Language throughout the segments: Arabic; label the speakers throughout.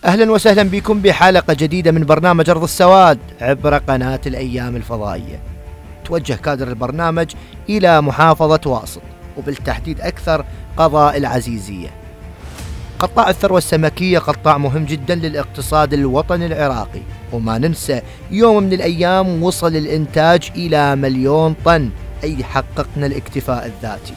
Speaker 1: أهلا وسهلا بكم بحلقة جديدة من برنامج أرض السواد عبر قناة الأيام الفضائية. توجه كادر البرنامج إلى محافظة واسط وبالتحديد أكثر قضاء العزيزية. قطاع الثروة السمكية قطاع مهم جدا للاقتصاد الوطني العراقي، وما ننسى يوم من الأيام وصل الإنتاج إلى 1,000,000 طن، أي حققنا الاكتفاء الذاتي.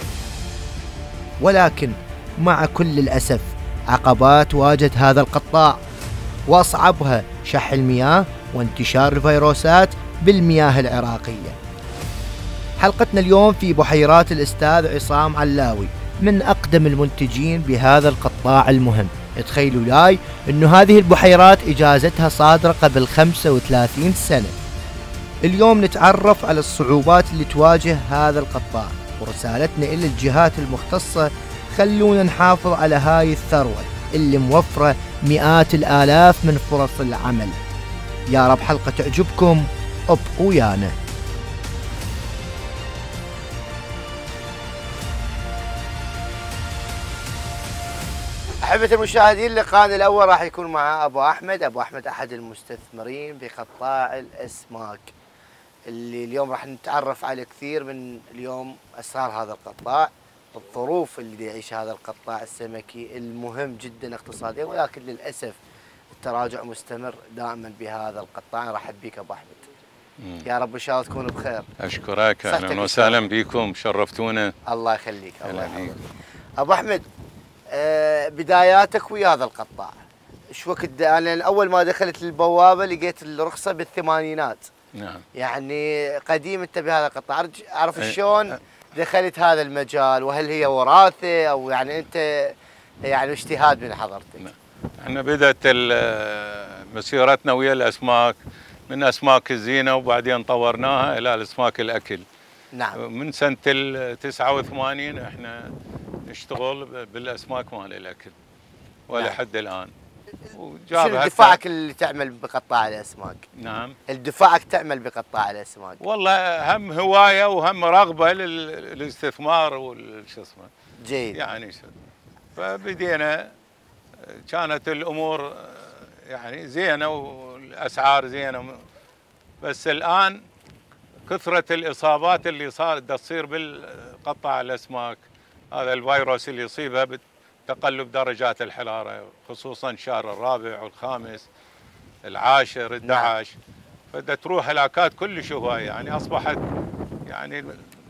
Speaker 1: ولكن مع كل الأسف عقبات واجهت هذا القطاع، وأصعبها شح المياه وانتشار الفيروسات بالمياه العراقية. حلقتنا اليوم في بحيرات الأستاذ عصام علاوي من أقدم المنتجين بهذا القطاع المهم. تخيلوا لاي أنه هذه البحيرات إجازتها صادرة قبل 35 سنة. اليوم نتعرف على الصعوبات اللي تواجه هذا القطاع، ورسالتنا إلى الجهات المختصة خلونا نحافظ على هاي الثروة اللي موفرة مئات الآلاف من فرص العمل. يا رب حلقة تعجبكم، ابقوا ويانا. أحبة المشاهدين، لقاءنا الأول راح يكون مع أبو أحمد أحد المستثمرين بقطاع الأسماك، اللي اليوم راح نتعرف على كثير من اليوم أسرار هذا القطاع، الظروف اللي يعيش هذا القطاع السمكي المهم جدا اقتصاديا، ولكن للأسف التراجع مستمر دائما بهذا القطاع. نرحب بك أبو أحمد. يا رب إن شاء الله تكون بخير.
Speaker 2: أشكرك، أهلا وسهلا بكم، شرفتونا.
Speaker 1: الله يخليك. الله يخليك أبو أحمد. بداياتك ويا هذا القطاع ايش وقت؟ أنا أول ما دخلت البوابة لقيت الرخصة بالثمانينات.
Speaker 2: نعم.
Speaker 1: يعني قديم أنت بهذا القطاع، أعرف شلون دخلت هذا المجال، وهل هي وراثة أو يعني أنت يعني اجتهاد من حضرتك؟
Speaker 2: احنا بدأت مسيرتنا ويا الأسماك من أسماك الزينة، وبعدين طورناها إلى الأسماك الأكل.
Speaker 1: نعم.
Speaker 2: من سنة 89 احنا نشتغل بالأسماك مال الأكل ولا
Speaker 1: نعم.
Speaker 2: حد الآن.
Speaker 1: شنو دفاعك اللي تعمل بقطاع الأسماك؟
Speaker 2: نعم.
Speaker 1: الدفاعك تعمل بقطاع الأسماك؟
Speaker 2: والله هم هواية وهم رغبة للاستثمار والشو اسمه.
Speaker 1: جيد.
Speaker 2: يعني فبدينا، كانت الأمور يعني زينة والأسعار زينة، بس الآن كثرة الإصابات اللي صارت تصير بالقطاع الأسماك، هذا الفيروس اللي يصيبها بتقلب درجات الحرارة، خصوصا شهر الرابع والخامس العاشر 11. فدا تروح هلاكات كلش هواية، يعني أصبحت يعني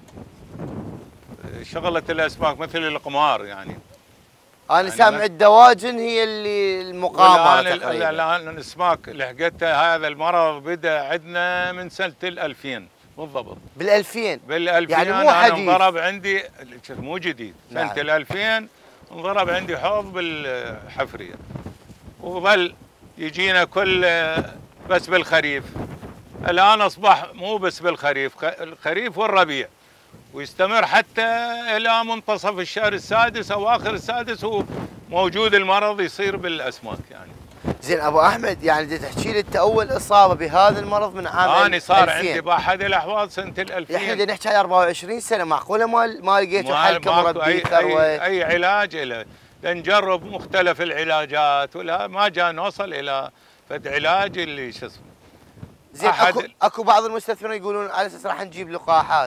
Speaker 2: شغلة الأسماك مثل القمار. يعني
Speaker 1: أنا سامع الدواجن هي اللي المقامرة تقريبا.
Speaker 2: الآن الأسماك لحقتها هذا المرض بدأ عندنا من سنة 2000 بالضبط.
Speaker 1: بال2000
Speaker 2: يعني مو حديث. أنا انضرب عندي، مو جديد. نعم. سنة 2000 انضرب عندي حوض بالحفرية، وظل يجينا كل بس بالخريف. الآن أصبح مو بس بالخريف، الخريف والربيع، ويستمر حتى إلى منتصف الشهر السادس أو آخر السادس، هو موجود المرض يصير بالأسماك. يعني
Speaker 1: زين أبو أحمد، يعني بدي تحكي لي أنت أول إصابة بهذا المرض من عام 2000.
Speaker 2: أنا صار عندي بأحد الأحوال سنة 2000.
Speaker 1: يا أخي نحكي على 24 سنة، معقولة ما لقيتوا حل كمربي ثروة؟
Speaker 2: أي علاج له، نجرب مختلف العلاجات ولا ما جاء نوصل إلى فد علاج اللي شو اسمه.
Speaker 1: زين اكو بعض المستثمرين يقولون على اساس راح نجيب لقاحات.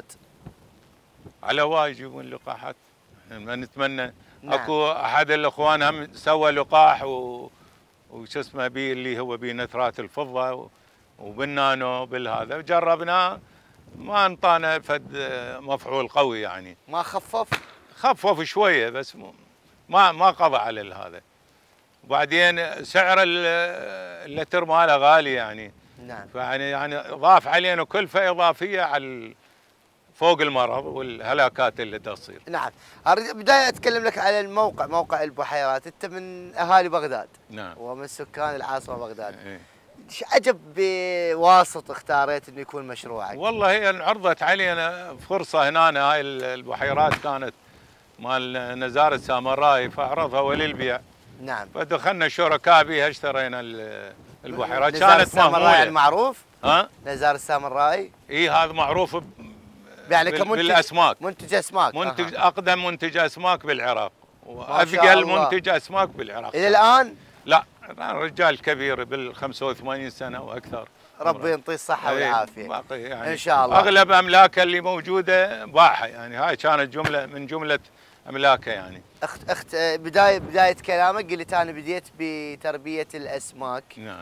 Speaker 2: على واي يجيبون لقاحات، ما نتمنى.
Speaker 1: نعم.
Speaker 2: اكو احد الاخوان هم سوى لقاح وش اسمه بي اللي هو بنترات الفضه وبالنانو بالهذا، جربناه ما انطانا فد مفعول قوي. يعني
Speaker 1: ما
Speaker 2: خفف شويه بس ما قضى على هذا. وبعدين سعر اللتر ماله غالي يعني.
Speaker 1: نعم.
Speaker 2: يعني ضاف علينا كلفه اضافيه على فوق المرض والهلاكات اللي تصير.
Speaker 1: نعم. بداية اتكلم لك على موقع البحيرات. انت من اهالي بغداد.
Speaker 2: نعم.
Speaker 1: ومن سكان العاصمه بغداد.
Speaker 2: ايه.
Speaker 1: ايش عجب بواسط اختاريت انه يكون مشروعك؟
Speaker 2: والله هي انعرضت علينا فرصه هنا. هاي البحيرات كانت مال نزار سامراي، فعرضها وللبيع.
Speaker 1: نعم.
Speaker 2: فدخلنا شركاء بها، اشترينا البحيرات. كانت مهموله.
Speaker 1: المعروف؟
Speaker 2: ها؟
Speaker 1: نزار السامراي؟
Speaker 2: اي هذا معروف
Speaker 1: يعني كمنتج
Speaker 2: بالاسماك.
Speaker 1: منتج اسماك.
Speaker 2: منتج اقدم منتج اسماك بالعراق، واثقل منتج اسماك بالعراق.
Speaker 1: الى الان؟
Speaker 2: لا، رجال كبير بال 85 سنه واكثر.
Speaker 1: ربي يعطيه الصحه والعافيه.
Speaker 2: باقي يعني
Speaker 1: ان شاء الله.
Speaker 2: اغلب املاكه اللي موجوده باعها، يعني هاي كانت جمله من جمله املاكه يعني.
Speaker 1: اخت بدايه كلامك قلت انا بديت بتربيه الاسماك.
Speaker 2: نعم.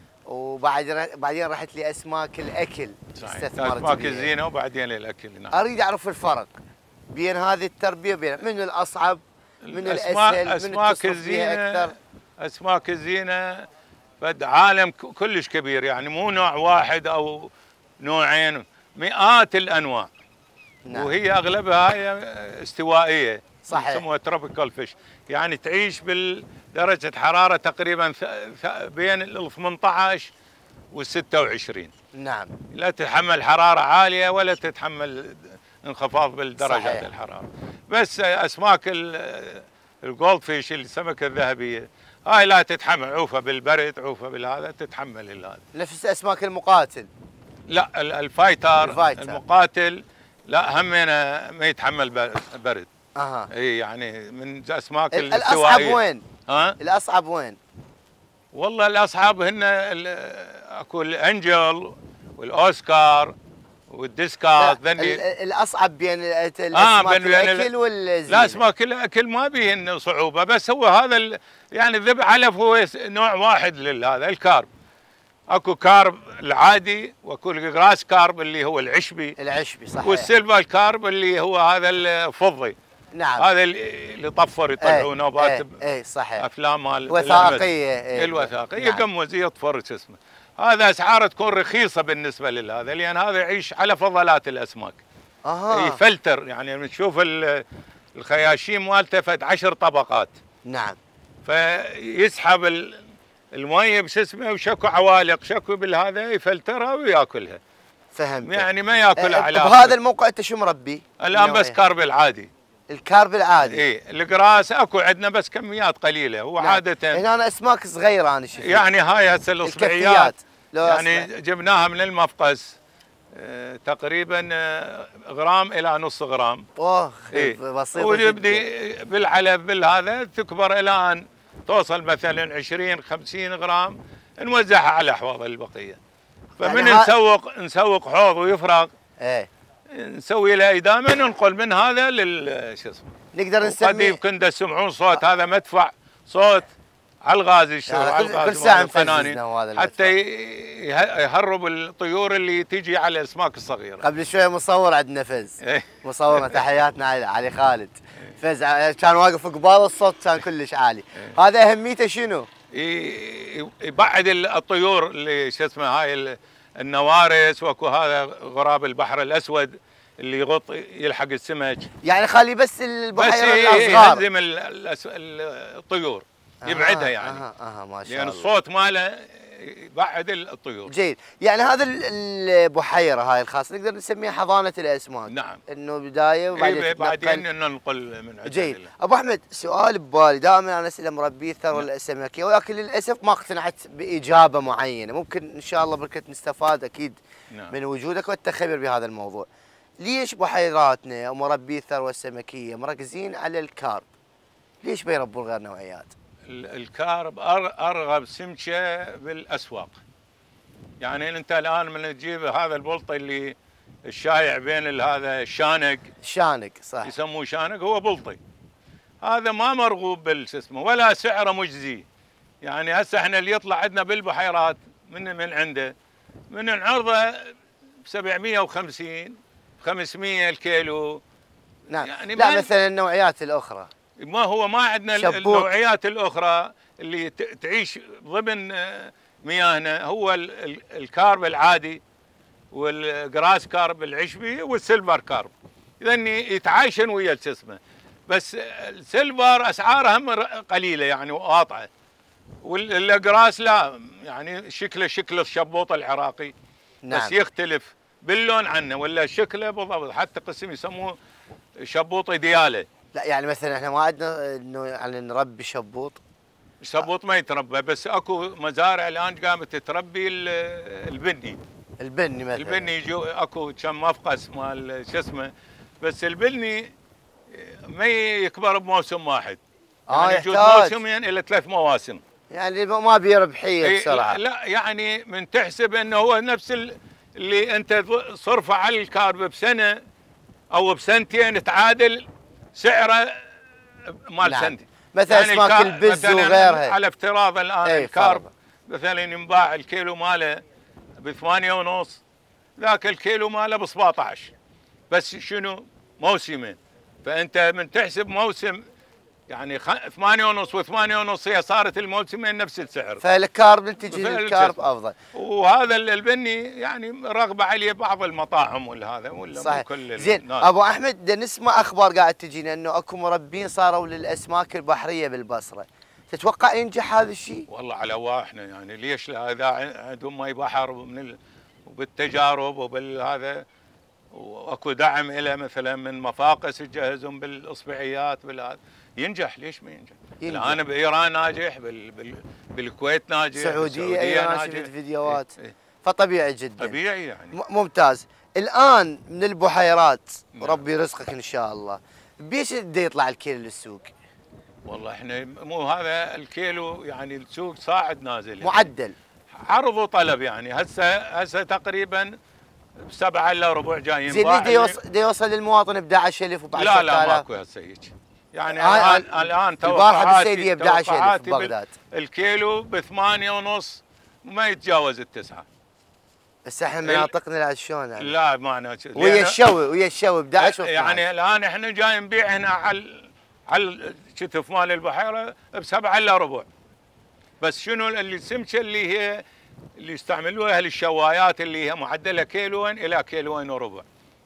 Speaker 1: بعدين رحت لاسماك الاكل.
Speaker 2: صحيح. اسماك الزينه وبعدين الاكل. نعم.
Speaker 1: اريد اعرف الفرق بين هذه التربيه وبين من الاصعب من الاسهل.
Speaker 2: اسماك الزينه اكثر. اسماك الزينه فد عالم كلش كبير، يعني مو نوع واحد او نوعين، مئات الانواع. نعم. وهي اغلبها هي استوائيه.
Speaker 1: صحيح.
Speaker 2: يسموها تروبيكال فيش، يعني تعيش بدرجه حراره تقريبا بين ال 18 وال 26.
Speaker 1: نعم.
Speaker 2: لا تتحمل حراره عاليه ولا تتحمل انخفاض بالدرجات. صحيح. الحراره. بس اسماك الجولد فيش، السمكه الذهبيه، هاي لا تتحمل، عوفه بالبرد عوفه بالهذا تتحمل هذا.
Speaker 1: نفس اسماك المقاتل.
Speaker 2: لا الفايتر المقاتل لا همينه ما يتحمل برد. اي يعني من اسماك الاستوائيه.
Speaker 1: الاصعب وين؟
Speaker 2: الاصعب
Speaker 1: وين؟
Speaker 2: والله الاصعب هن اكو الانجل والاوسكار والديسكاس.
Speaker 1: الاصعب بين الاسماك الاكل والزينه.
Speaker 2: لا اسماك الاكل ما بيهن صعوبه، بس هو هذا يعني الذبح علف هو نوع واحد لهذا الكارب. اكو كارب العادي واكو الجراس كارب اللي هو العشبي.
Speaker 1: صحيح.
Speaker 2: والسيلفر كارب اللي هو هذا الفضي.
Speaker 1: نعم.
Speaker 2: هذا اللي طفر يطلعوا نوبات.
Speaker 1: صحيح.
Speaker 2: افلام مال
Speaker 1: وثائقيه.
Speaker 2: الوثائقيه. نعم. يقمز يطفر شو اسمه. هذا اسعاره تكون رخيصه بالنسبه لهذا، لان هذا يعيش على فضلات الاسماك. يفلتر، يعني نشوف الخياشيم مالته فد 10 طبقات.
Speaker 1: نعم.
Speaker 2: فيسحب المي بشو اسمه وشكو عوالق، شكو بالهذا يفلترها وياكلها.
Speaker 1: فهمت.
Speaker 2: يعني ما ياكلها على
Speaker 1: بهذا الموقع انت شو مربي؟
Speaker 2: الان بس كارب العادي.
Speaker 1: الكارب العادي.
Speaker 2: اي القراص اكو عندنا بس كميات قليله. هو نعم. عاده
Speaker 1: هنا أنا اسماك صغيره انا شفت.
Speaker 2: يعني هاي هسه الاصبعيات يعني جبناها من المفقس تقريبا غرام الى نص غرام.
Speaker 1: بسيطه.
Speaker 2: ويبدي بالعلف بالهذا تكبر الى ان توصل مثلا 20 50 غرام، نوزعها على احواض البقيه. فمن يعني نسوق حوض ويفرغ. نسوي له ادامه، ننقل من هذا شو اسمه.
Speaker 1: نقدر نسميه.
Speaker 2: قد يمكن تسمعون صوت هذا مدفع صوت على الغاز يشتغل على الغاز
Speaker 1: كل ساعه القنانين
Speaker 2: حتى يهرب الطيور اللي تيجي على الاسماك الصغيره.
Speaker 1: قبل شويه مصور عندنا فز. مصورنا تحياتنا علي خالد. فز كان واقف قبال الصوت كان كلش عالي. هذا اهميته شنو؟
Speaker 2: يبعد الطيور اللي شو اسمه هاي النوارس، واكو هذا غراب البحر الاسود اللي يلحق السمك.
Speaker 1: يعني خلي بس البحيره الاصغر.
Speaker 2: يهزم الطيور يبعدها يعني.
Speaker 1: ما شاء الله.
Speaker 2: يعني الصوت ماله يبعد الطيور.
Speaker 1: جيد. يعني هذا البحيره هاي الخاصه نقدر نسميها حضانه الاسماك.
Speaker 2: نعم.
Speaker 1: انه بدايه
Speaker 2: بعدين ننقل من عندنا.
Speaker 1: جيد. ابو احمد سؤال ببالي دائما انا اسال مربي الثروه السمكيه، ولكن للاسف ما اقتنعت باجابه معينه، ممكن ان شاء الله بركه نستفاد اكيد. نعم. من وجودك والتخبر بهذا الموضوع. ليش بحيراتنا ومربي الثروه السمكيه مركزين على الكارب؟ ليش بيربون غير نوعيات؟
Speaker 2: الكارب ارغب سمكه بالاسواق. يعني انت الان من تجيب هذا البلطي اللي الشايع بين هذا الشانق
Speaker 1: صح
Speaker 2: يسموه شانق، هو بلطي هذا ما مرغوب بالسسمه ولا سعره مجزي. يعني هسه احنا اللي يطلع عندنا بالبحيرات من عنده من العرضه ب 750 500 الكيلو.
Speaker 1: نعم. يعني لا مثلا النوعيات الاخرى
Speaker 2: ما عندنا النوعيات الاخرى اللي تعيش ضمن مياهنا. هو الكارب العادي والجراس كارب العشبي والسيلفر كارب، اذن يتعايشن ويا الجسمه. بس السيلفر اسعاره هم قليله يعني وقاطعه، والجراس لا يعني شكله شكل الشبوط العراقي. نعم. بس يختلف باللون عنه ولا شكله بالضبط، حتى قسم يسموه شبوط دياله.
Speaker 1: لا يعني مثلا احنا ما عندنا انه يعني نربي شبوط
Speaker 2: ما يتربى، بس اكو مزارع الان قامت تربي البني
Speaker 1: مثلا.
Speaker 2: البني اكو كم مفقس مال شو اسمه، بس البني ما يكبر بموسم واحد. يعني يجوز موسمين الى 3 مواسم.
Speaker 1: يعني ما بيه ربحيه بسرعه.
Speaker 2: لا يعني من تحسب انه هو نفس اللي انت صرفه على الكارب بسنه او بسنتين تعادل سعره مال
Speaker 1: نعم.
Speaker 2: سنتين.
Speaker 1: مثلا يعني اسماك البز وغيرها.
Speaker 2: على افتراض الان الكارب مثلا ينباع الكيلو ماله ب8.5، ذاك الكيلو ماله ب17، بس شنو موسمين، فانت من تحسب موسم يعني 8.5 و8.5 هي صارت الموسمين نفس السعر،
Speaker 1: فالكارب نتيجه الكارب افضل.
Speaker 2: وهذا البني يعني رغبه عليه بعض المطاعم ولا
Speaker 1: صحيح.
Speaker 2: مو كل
Speaker 1: زين
Speaker 2: الناس.
Speaker 1: ابو احمد نسمع اخبار قاعد تجينا انه اكو مربين صاروا للاسماك البحريه بالبصره، تتوقع ينجح هذا الشيء؟
Speaker 2: والله على واحنا يعني ليش لا، اذا عندهم مي بحر وبالتجارب وبالهذا واكو دعم له مثلا من مفاقس تجهزهم بالاصبعيات ينجح، ليش ما ينجح؟ الان بايران ناجح، بالكويت ناجح،
Speaker 1: السعوديه ناجح في فيديوهات. فطبيعي جدا.
Speaker 2: طبيعي يعني.
Speaker 1: ممتاز. الان من البحيرات ربي يرزقك ان شاء الله، بيش بده يطلع الكيلو للسوق؟
Speaker 2: والله احنا مو هذا الكيلو يعني السوق صاعد نازل يعني.
Speaker 1: معدل
Speaker 2: عرض وطلب يعني هسه تقريبا ب7 الا ربع جايين.
Speaker 1: زين ليش بده يوصل للمواطن ب 11,000 وب 10,000؟
Speaker 2: لا ماكو هسه هيك يعني. الان
Speaker 1: البارحه بالسيديه ب 11,000 ببغداد
Speaker 2: الكيلو ب8.5 ما يتجاوز ال9.
Speaker 1: بس احنا مناطقنا لا شلون يعني؟
Speaker 2: لا معناته
Speaker 1: ويا الشوي ب 11
Speaker 2: يعني الان احنا جاي نبيع هنا على الشتف مال البحيره ب7 الا ربع. بس شنو السمكه اللي يستعملوها للشوايات اللي هي معدلها كيلوين الى كيلوين وربع.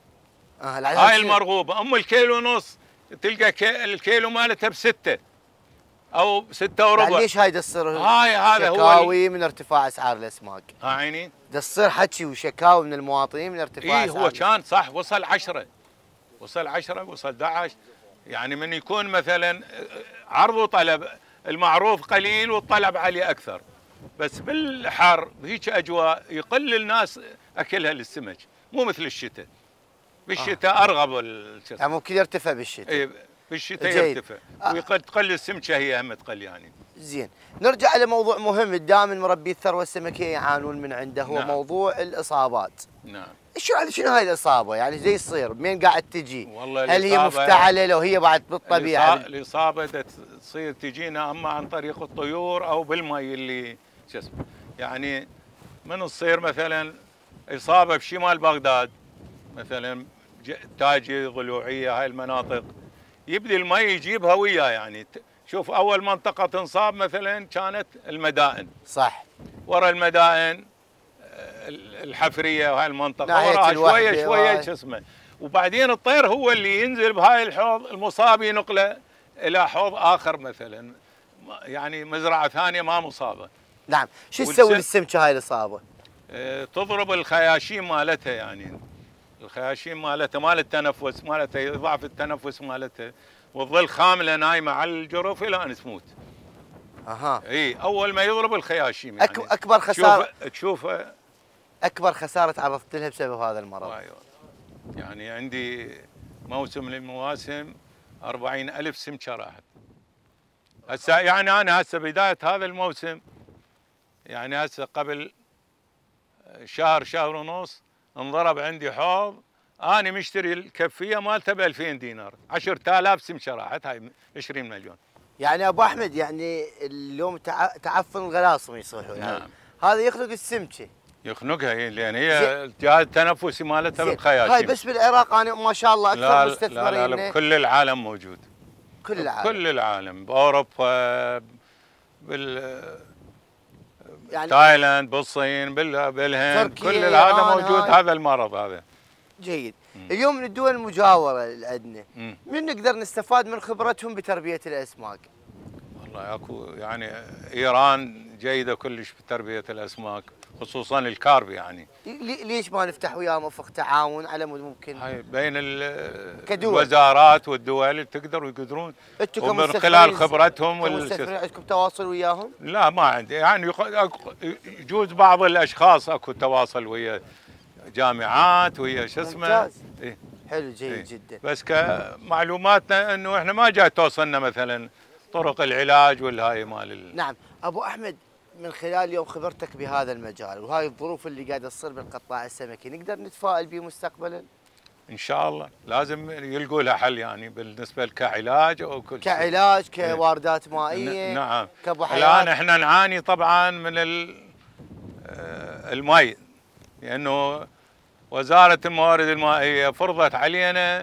Speaker 2: هاي المرغوبه. الكيلو ونص تلقى الكيلو مالتها ب6 او 6 وربع.
Speaker 1: يعني ليش هاي تصير؟
Speaker 2: هذا هو
Speaker 1: شكاوي من ارتفاع اسعار الاسماك.
Speaker 2: عيني
Speaker 1: تصير حكي وشكاوي من المواطنين من ارتفاع اسعار.
Speaker 2: هو كان صح وصل 10 وصل 11 يعني من يكون مثلا عرض وطلب، المعروف قليل والطلب عليه اكثر، بس بالحر بهيك اجواء يقل الناس اكلها للسمك، مو مثل الشتاء. بالشتاء ارغب
Speaker 1: يعني ممكن يرتفع بالشتاء.
Speaker 2: بالشتاء يرتفع وتقل السمكه هي هم تقل يعني.
Speaker 1: زين، نرجع لموضوع مهم دائما مربي الثروه السمكيه يعانون من عنده، هو موضوع الاصابات.
Speaker 2: نعم.
Speaker 1: شنو هاي الاصابه؟ يعني زي يصير منين قاعد تجي؟
Speaker 2: والله
Speaker 1: هل هي مفتعله لو هي بعد بالطبيعه؟
Speaker 2: الاصابه تصير تجينا اما عن طريق الطيور او بالمي اللي شو اسمه، يعني من تصير مثلا اصابه بشمال بغداد مثلا تاجي ضلوعيه، هاي المناطق يبدي المي يجيبها وياه. يعني شوف اول منطقه تنصاب مثلا كانت المدائن،
Speaker 1: صح،
Speaker 2: ورا المدائن الحفريه وهاي المنطقه وراها شويه شو اسمه، وبعدين الطير هو اللي ينزل بهاي الحوض، المصاب ينقله الى حوض اخر مثلا، يعني مزرعه ثانيه ما مصابه.
Speaker 1: نعم. شو تسوي للسمكه هاي الاصابه؟
Speaker 2: تضرب الخياشيم مالتها، يعني الخياشيم مالتها مال التنفس مالتها يضعف التنفس مالتها، وتظل خامله نايمه على الجرف الى ان تموت. اول ما يضرب الخياشيم يعني
Speaker 1: اكبر خساره
Speaker 2: تشوف
Speaker 1: اكبر خساره تعرضت لها بسبب هذا المرض.
Speaker 2: أيوة. يعني عندي موسم من المواسم 40,000 سمكه راحت. هسه يعني انا بدايه هذا الموسم، يعني هسه قبل شهر ونص انضرب عندي حوض، انا مشتري الكفيه مالته ب 2000 دينار، 10,000 سمكه راحت، هاي 20 مليون.
Speaker 1: يعني ابو احمد يعني اليوم تعفن الغلاصم يصيحون.
Speaker 2: نعم.
Speaker 1: هذا يخنق السمكه.
Speaker 2: يخنقها لان هي الجهاز التنفسي مالتها بالخياشيم.
Speaker 1: هاي بس بالعراق انا ما شاء الله اكثر مستثمرين.
Speaker 2: لا بكل العالم موجود. كل العالم باوروبا، يعني تايلاند، بالصين، بالهند، كل هذا موجود هذا المرض هذا.
Speaker 1: جيد. اليوم من الدول المجاوره اللي عندنا من نقدر نستفاد من خبرتهم بتربيه الاسماك؟
Speaker 2: والله اكو يعني ايران جيده كلش بتربيه الاسماك، خصوصا الكارب. يعني
Speaker 1: ليش ما نفتح وياهم افق تعاون على مود ممكن
Speaker 2: هاي بين الوزارات والدول يقدرون ومن خلال خبرتهم
Speaker 1: عندكم تواصل وياهم؟
Speaker 2: لا ما عندي، يعني يجوز بعض الاشخاص اكو تواصل ويا جامعات ويا شو اسمه.
Speaker 1: حلو، جيد جدا.
Speaker 2: بس كمعلوماتنا انه احنا ما جاي توصلنا مثلا طرق العلاج والهاي مال
Speaker 1: نعم ابو احمد، من خلال اليوم خبرتك بهذا المجال وهاي الظروف اللي قاعده تصير بالقطاع السمكي، نقدر نتفائل به مستقبلا؟
Speaker 2: ان شاء الله لازم يلقوا لها حل، يعني بالنسبه كعلاج او كل شيء.
Speaker 1: كعلاج، كواردات مائيه.
Speaker 2: نعم.
Speaker 1: كبحيرات.
Speaker 2: الان احنا نعاني طبعا من المي، لانه وزاره الموارد المائيه فرضت علينا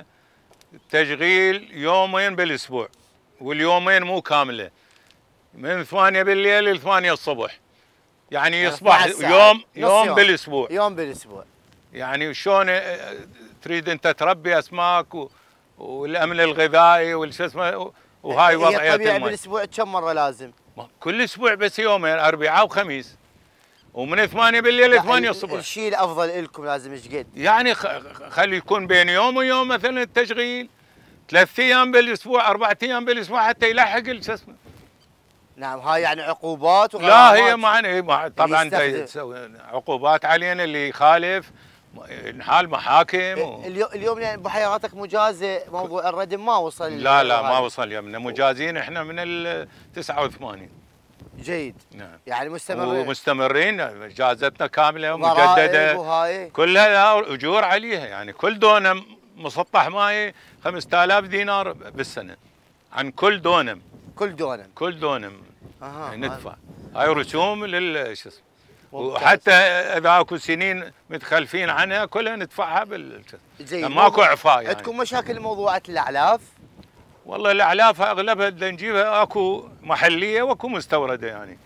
Speaker 2: تشغيل يومين بالاسبوع، واليومين مو كامله، من 8 بالليل ل 8 الصبح، يعني يصبح يوم بالاسبوع.
Speaker 1: يوم بالاسبوع.
Speaker 2: يعني شلون تريد انت تربي اسماك والامن الغذائي والشو اسمه، وهاي وضعيه
Speaker 1: طبيعي. بالاسبوع كم مره لازم؟
Speaker 2: كل اسبوع بس يومين، اربعاء وخميس، ومن 8 بالليل ل 8 الصبح.
Speaker 1: الشيء الافضل لكم لازم ايش قد؟
Speaker 2: يعني خلي يكون بين يوم ويوم مثلا التشغيل 3 ايام بالاسبوع، 4 ايام بالاسبوع، حتى يلحق شو اسمه.
Speaker 1: نعم، هاي يعني عقوبات وغرامات؟
Speaker 2: لا، هي معنى طبعا تسوي عقوبات علينا اللي يخالف، نحال محاكم
Speaker 1: اليوم يعني بحيراتك مجازه موضوع الردم ما وصل؟
Speaker 2: لا ما وصل يمنا، مجازين احنا من ال 89.
Speaker 1: جيد.
Speaker 2: نعم.
Speaker 1: يعني مستمرين؟
Speaker 2: ومستمرين، اجازتنا كامله ومجدده
Speaker 1: وهاي
Speaker 2: كلها اجور عليها، يعني كل دونم مسطح ماي 5000 دينار بالسنه عن كل دونم. كل دونم ندفع. هاي رسوم شو اسمه، وحتى اذا اكو سنين متخلفين عنها كلها ندفعها ماكو اعفاء. يعني
Speaker 1: عندكم مشاكل موضوعة الاعلاف؟
Speaker 2: والله الاعلاف اغلبها بدنا نجيبها، اكو محليه واكو مستورده يعني.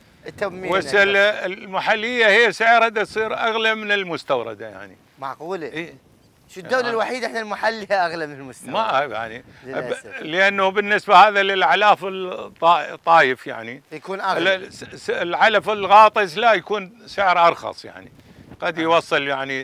Speaker 2: المحليه هي سعرها تصير اغلى من المستورده يعني.
Speaker 1: معقوله؟ ايه. شو الدولة الوحيدة احنا المحلية اغلى من المستورد؟
Speaker 2: ما يعني لانه بالنسبة هذا للعلاف الطايف يعني
Speaker 1: يكون اغلى.
Speaker 2: العلف الغاطس لا، يكون سعر ارخص، يعني قد يوصل يعني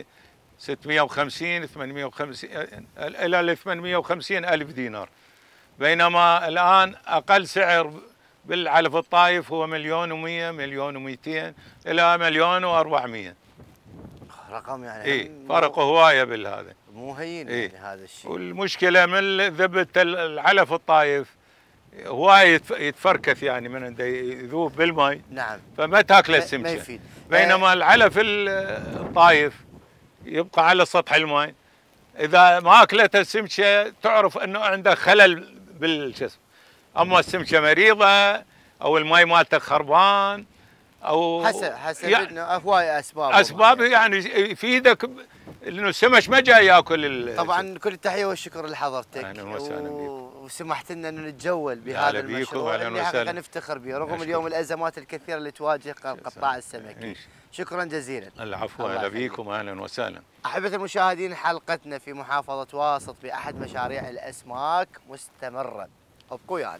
Speaker 2: 650 850 الى 850 الف دينار، بينما الان اقل سعر بالعلف الطايف هو 1,100,000 1,200,000 الى 1,400,000.
Speaker 1: رقم يعني
Speaker 2: ايه، فرق هوايه بالهذا،
Speaker 1: مو هين
Speaker 2: إيه؟
Speaker 1: يعني هذا الشيء.
Speaker 2: والمشكله من ذبه العلف الطايف هوايه يتفركث، يعني من عنده يذوب بالماء.
Speaker 1: نعم.
Speaker 2: فما تاكله السمكه.
Speaker 1: ما يفيد.
Speaker 2: بينما العلف الطايف يبقى على سطح الماء، اذا ما اكلته السمكه تعرف انه عنده خلل بالجسم. اما السمكه مريضه او الماء مالته خربان او
Speaker 1: حسب انه هواي اسباب
Speaker 2: يعني يفيدك انه السمك ما جاي ياكل.
Speaker 1: طبعا كل التحيه والشكر لحضرتك.
Speaker 2: اهلا وسهلا بك.
Speaker 1: وسمحت لنا انه نتجول بهذا المشروع اللي حقيقه نفتخر به رغم اليوم الازمات الكثيره اللي تواجه القطاع السمكي. شكرا جزيلا.
Speaker 2: العفو، اهلا بكم، اهلا وسهلا.
Speaker 1: احبه المشاهدين، حلقتنا في محافظه واسط باحد مشاريع الاسماك مستمره، ابقوا يعني.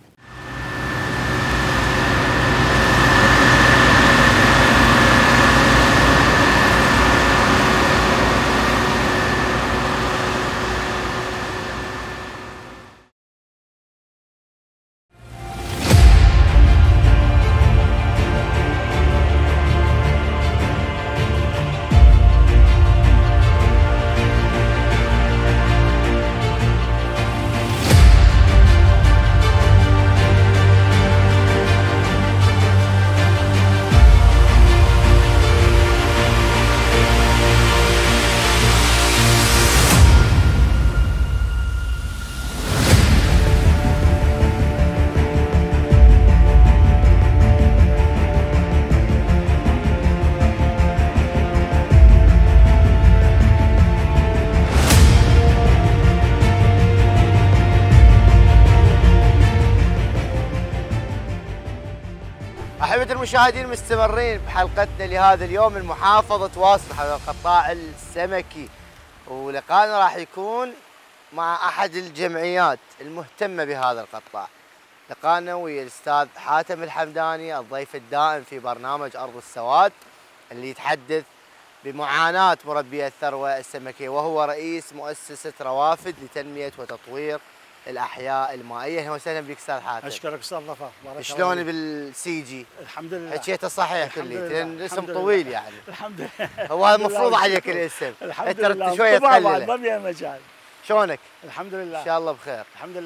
Speaker 1: أحبة المشاهدين، مستمرين بحلقتنا لهذا اليوم من محافظة واسط حول القطاع السمكي، ولقاءنا راح يكون مع أحد الجمعيات المهتمة بهذا القطاع. لقاءنا ويا الأستاذ حاتم الحمداني، الضيف الدائم في برنامج أرض السواد، اللي يتحدث بمعاناة مربي الثروة السمكية، وهو رئيس مؤسسة روافد لتنمية وتطوير الأحياء المائية. أهلا وسهلا بك أستاذ حاتم.
Speaker 3: أشكرك أستاذ ظفر.
Speaker 1: شلون بالسي جي؟
Speaker 3: الحمد لله.
Speaker 1: حكيته صحيح كلي، الاسم طويل يعني.
Speaker 3: الحمد لله.
Speaker 1: هو المفروض عليك الاسم.
Speaker 3: الحمد لله.
Speaker 1: شوية تقلله.
Speaker 3: ما بيها مجال.
Speaker 1: شلونك؟
Speaker 3: الحمد لله.
Speaker 1: إن شاء الله بخير.
Speaker 3: الحمد لله.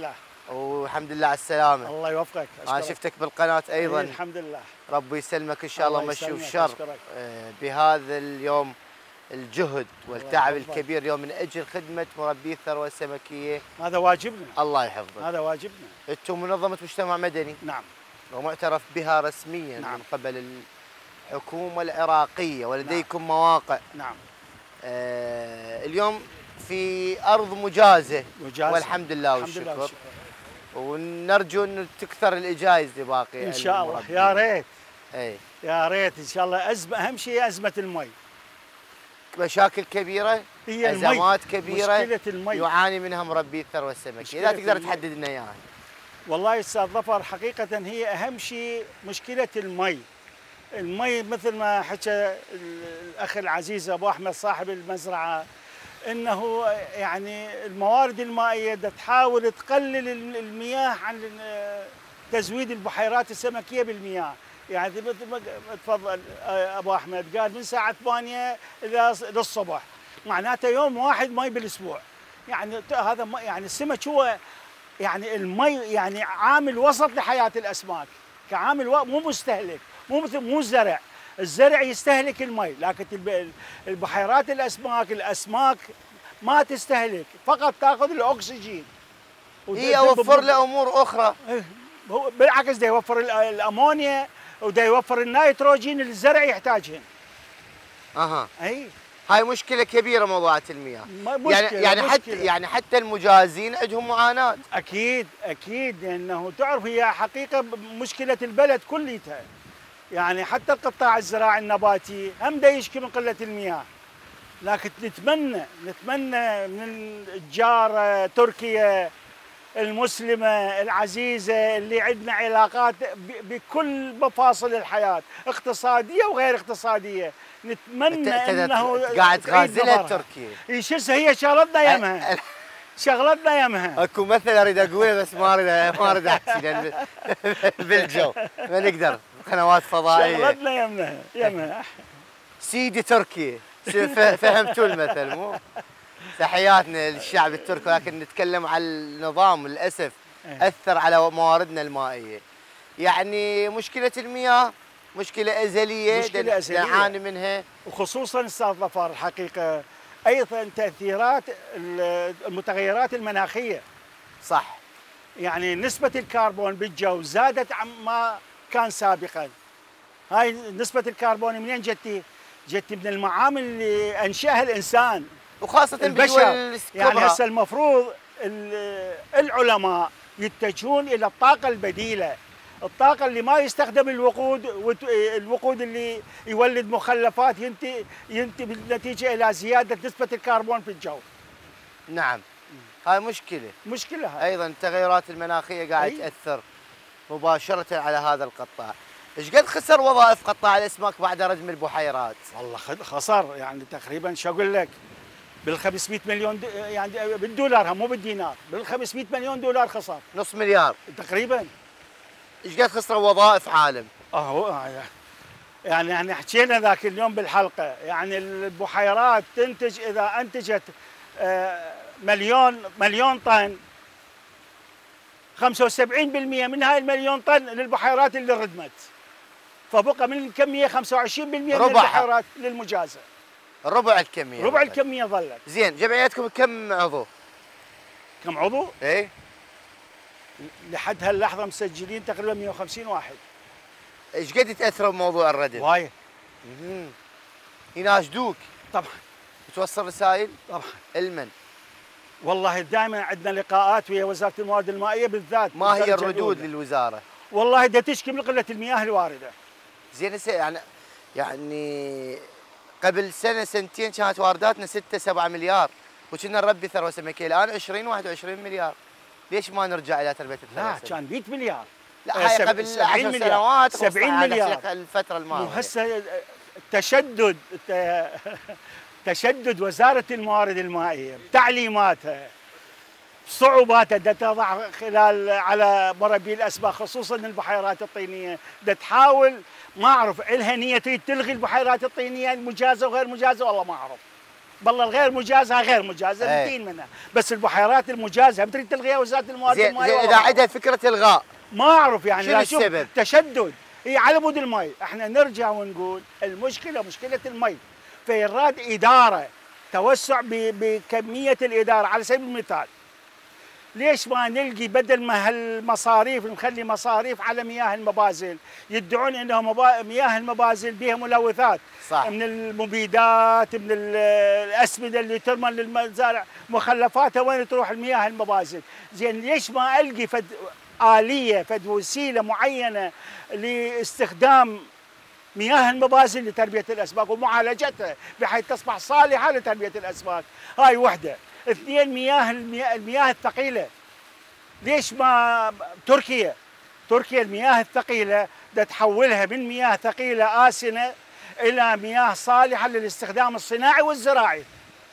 Speaker 1: والحمد لله على السلامة.
Speaker 3: الله يوفقك.
Speaker 1: أنا شفتك بالقناة أيضا.
Speaker 3: الحمد لله.
Speaker 1: ربي يسلمك إن شاء الله مشي وشر بهذا اليوم الجهد والتعب الكبير اليوم من أجل خدمة مربي الثروة السمكية.
Speaker 3: هذا واجبنا.
Speaker 1: الله يحفظك.
Speaker 3: هذا واجبنا.
Speaker 1: أنتم منظمة مجتمع مدني.
Speaker 3: نعم.
Speaker 1: ومعترف بها رسميا
Speaker 3: نعم.
Speaker 1: من قبل الحكومة العراقية ولديكم مواقع.
Speaker 3: نعم.
Speaker 1: اليوم في أرض مجازة والحمد لله والشكر. ونرجو أن تكثر الإجايز لباقي
Speaker 3: إن شاء الله. يا ريت.
Speaker 1: أي.
Speaker 3: يا ريت إن شاء الله. أهم شيء أزمة المي.
Speaker 1: مشاكل كبيرة،
Speaker 3: هي
Speaker 1: أزمات كبيرة
Speaker 3: مشكلة المي
Speaker 1: يعاني منها مربي الثروة السمكية. إذا تقدر تحدد لنا إياها.
Speaker 3: والله أستاذ ظفر حقيقة هي أهم شيء مشكلة المي. المي مثل ما حكى الأخ العزيز أبو أحمد صاحب المزرعة، إنه يعني الموارد المائية تحاول تقلل المياه عن تزويد البحيرات السمكية بالمياه. يعني مثل ما تفضل أبو أحمد قال من ساعة 8 إلى الصبح، معناته يوم واحد مي بالأسبوع. يعني هذا يعني السمك هو يعني المي يعني عامل وسط لحياة الأسماك، كعامل مو مستهلك، مو الزرع. الزرع يستهلك المي، لكن البحيرات الأسماك ما تستهلك، فقط تاخذ الأكسجين.
Speaker 1: هي يوفر له أمور أخرى.
Speaker 3: بالعكس ده يوفر الأمونيا وده يوفر النيتروجين اللي الزرع يحتاجهن. اي
Speaker 1: هاي مشكلة كبيرة موضوعات المياه. يعني حتى المجازين عندهم معاناة.
Speaker 3: اكيد لانه تعرف هي حقيقة مشكلة البلد كليتها. يعني حتى القطاع الزراعي النباتي هم دا يشكي من قلة المياه. لكن نتمنى من الجارة تركيا المسلمة العزيزة اللي عندنا علاقات بكل مفاصل الحياة، اقتصادية وغير اقتصادية، نتمنى انه
Speaker 1: قاعد تغازلها تركيا.
Speaker 3: هي شغلتنا يمها. شغلتنا يمها.
Speaker 1: اكو مثل اريد اقوله بس ما اريد احكي بالجو ما نقدر. قنوات فضائية.
Speaker 3: شغلتنا يمها.
Speaker 1: سيدي تركيا. فهمتوا المثل مو؟ تحياتنا للشعب التركي، لكن نتكلم على النظام للأسف أثر على مواردنا المائية. يعني مشكلة المياه مشكلة أزلية نعاني منها،
Speaker 3: وخصوصا أستاذ ظفر الحقيقة أيضا تأثيرات المتغيرات المناخية.
Speaker 1: صح.
Speaker 3: يعني نسبة الكربون بالجو زادت عما كان سابقا. هاي نسبة الكربون منين جتي؟ جتي من المعامل اللي أنشأها الإنسان
Speaker 1: وخاصة
Speaker 3: البشر. يعني هسه المفروض العلماء يتجهون إلى الطاقة البديلة، الطاقة اللي ما يستخدم الوقود اللي يولد مخلفات ينتهي بالنتيجة إلى زيادة نسبة الكربون في الجو.
Speaker 1: نعم. هاي مشكلة هاي. أيضا التغيرات المناخية قاعد تأثر مباشرة على هذا القطاع. ايش قد خسر وظائف قطاع الاسماك بعد ردم البحيرات؟
Speaker 3: والله خسر يعني تقريبا شو اقول لك بال 500 مليون يعني بالدولار مو بالدينار، بال 500 مليون دولار خسر.
Speaker 1: نص مليار
Speaker 3: تقريبا.
Speaker 1: ايش قد خسر وظائف عالم؟
Speaker 3: يعني حكينا ذاك اليوم بالحلقه، يعني البحيرات تنتج اذا انتجت مليون طن، 75% من هاي المليون طن للبحيرات اللي ردمت، فبقى من الكميه 25% من البحيرات للمجازة.
Speaker 1: ربع
Speaker 3: الكميه ظلت.
Speaker 1: زين، جمعيتكم كم عضو؟
Speaker 3: كم عضو؟
Speaker 1: ايه
Speaker 3: لحد هاللحظه مسجلين تقريبا 150 واحد.
Speaker 1: ايش قد تاثروا بموضوع الردم؟
Speaker 3: وايد.
Speaker 1: يناشدوك؟
Speaker 3: طبعا.
Speaker 1: توصل رسائل؟
Speaker 3: طبعا.
Speaker 1: المن؟
Speaker 3: والله دائما عندنا لقاءات ويا وزاره الموارد المائيه بالذات.
Speaker 1: ما هي الردود للوزاره؟
Speaker 3: والله دا تشكي من قله المياه الوارده.
Speaker 1: زين يعني قبل سنه سنتين كانت وارداتنا 6-7 مليار وكنا نربي ثروه سمكيه، الان 20-21 مليار. ليش ما نرجع الى تربيه الثروه؟
Speaker 3: لا كان 100 مليار.
Speaker 1: لا هاي قبل 10 سنوات
Speaker 3: 70 مليار
Speaker 1: الفتره الماضيه.
Speaker 3: وهسه تشدد وزاره الموارد المائيه بتعليماتها صعوباتها تضع خلال على مربي الاسماك خصوصا البحيرات الطينيه، تحاول ما اعرف الها نيه تريد تلغي البحيرات الطينيه المجازه وغير مجازه، والله ما اعرف. بالله الغير مجازها غير مجازه بدين منها، بس البحيرات المجازه بتريد تلغيها وزاره الموارد المائيه.
Speaker 1: اذا عندها فكره الغاء
Speaker 3: ما اعرف يعني
Speaker 1: شنو السبب؟
Speaker 3: تشدد هي على بود المي. احنا نرجع ونقول المشكله مشكله المي، فيراد اداره توسع بكميه الاداره. على سبيل المثال ليش ما نلقي بدل ما هالمصاريف نخلي مصاريف على مياه المبازل؟ يدعون انه مياه المبازل بها ملوثات،
Speaker 1: صح،
Speaker 3: من المبيدات، من الاسمده اللي ترمى للمزارع، مخلفاتها وين تروح المياه المبازل؟ زين ليش ما القي فد آلية فد وسيله معينه لاستخدام مياه المبازل لتربيه الاسماك ومعالجتها بحيث تصبح صالحه لتربيه الاسماك؟ هاي وحده. اثنين، المياه الثقيله. ليش ما تركيا المياه الثقيله بدها تحولها من مياه ثقيله آسنه الى مياه صالحه للاستخدام الصناعي والزراعي.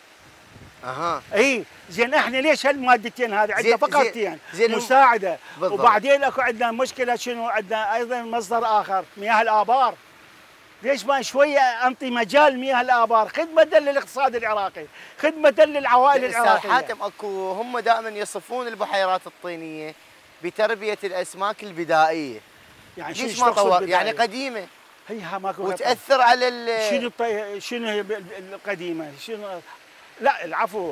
Speaker 3: اي زين احنا ليش هالمادتين هذه عندنا فقط مساعده؟ بالضبط. وبعدين اكو عندنا مشكله شنو؟ عندنا ايضا مصدر اخر مياه الابار. ليش ما شويه انطي مجال مياه الابار خدمه للاقتصاد العراقي، خدمه للعوائل العراقيه.
Speaker 1: حاتم اكو هم دائما يصفون البحيرات الطينيه بتربيه الاسماك البدائيه.
Speaker 3: يعني
Speaker 1: ليش ما طور؟ يعني قديمه
Speaker 3: هي ماكو
Speaker 1: وتاثر على
Speaker 3: شنو هي القديمه؟ شنو؟ لا العفو